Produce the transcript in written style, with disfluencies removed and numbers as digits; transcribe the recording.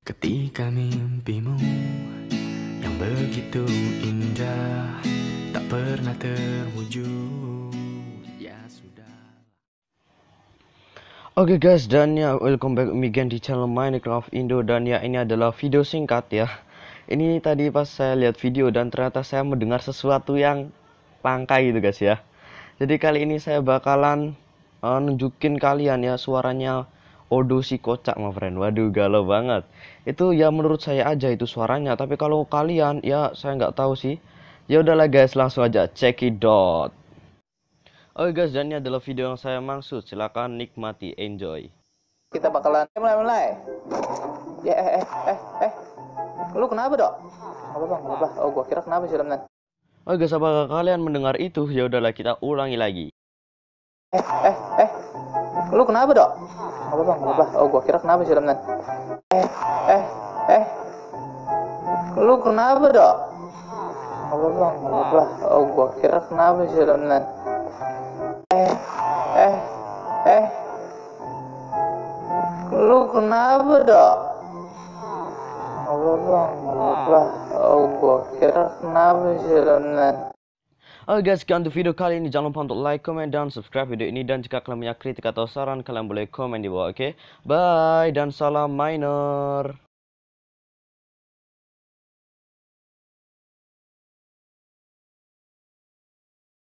Ketika mimpimu yang begitu indah tak pernah terwujud, ya sudah. Oke guys, dan ya welcome back again di channel Minecraft Indo. Dan ya ini adalah video singkat ya. Ini tadi pas saya lihat video dan ternyata saya mendengar sesuatu yang langka gitu guys ya. Jadi kali ini saya bakalan nunjukin kalian ya suaranya Odo si kocak my friend. Waduh galau banget. Itu ya menurut saya aja itu suaranya. Tapi kalau kalian ya saya nggak tahu sih. Ya udahlah guys, langsung aja check it out. Oke guys, dan ini adalah video yang saya maksud. Silakan nikmati, enjoy. Kita bakalan mulai. Ya lu kenapa dok? Apa bang? Apa? Oh gua kira kenapa sih Ramdan? Oke guys, apakah kalian mendengar itu? Ya udahlah kita ulangi lagi. Lu kenapa dok? Apa bang? Apa? Oh gua kira kenapa sih Ramdan? Lu kenapa dok? Apa bang? Apa? Oh gua kira kenapa sih Ramdan? Lu kenapa dok? Apa bang? Apa? Oh gua kira kenapa sih Ramdan? Oke guys, sekian untuk video kali ini. Jangan lupa untuk like, comment, dan subscribe video ini. Dan jika kalian punya kritik atau saran, kalian boleh komen di bawah, oke? Bye, dan salam miner.